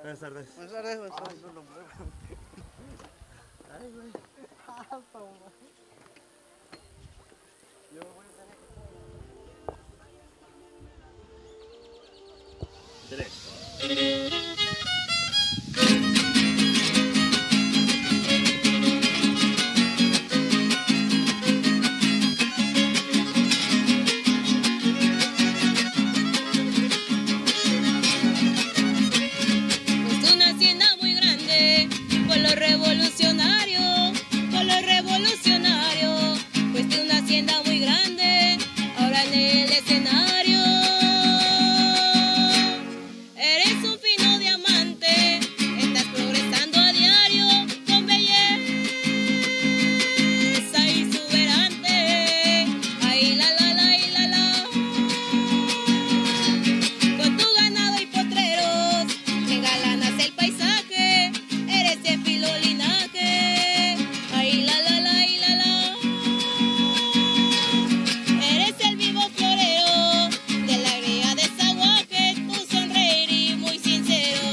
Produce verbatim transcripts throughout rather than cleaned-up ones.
Buenas tardes. Buenas tardes, buenas tardes. Ay, no lo muevas. Ay, güey. Yo voy a tener que... Tres. Revolucionario, por los revolucionarios, pues de una hacienda muy grande, ahora en el escenario. Eres un fino diamante, estás progresando a diario, con belleza exuberante. Ay, la, la, la, y la, la. Con tu ganado y potreros, que engalanas el paisaje. Eres de filo linaje, ay la la la y la la. Eres el vivo florero de la aldea de Zaguaje, tu sonreír y muy sincero.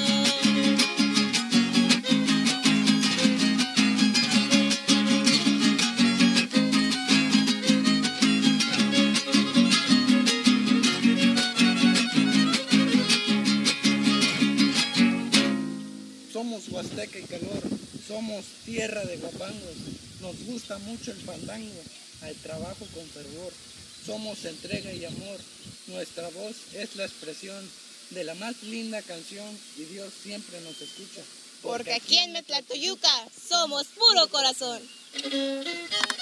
Somos Huasteca y Calor, somos tierra de guapangos, nos gusta mucho el fandango, al trabajo con fervor. Somos entrega y amor, nuestra voz es la expresión de la más linda canción y Dios siempre nos escucha. Porque aquí en Metlatoyuca somos puro corazón.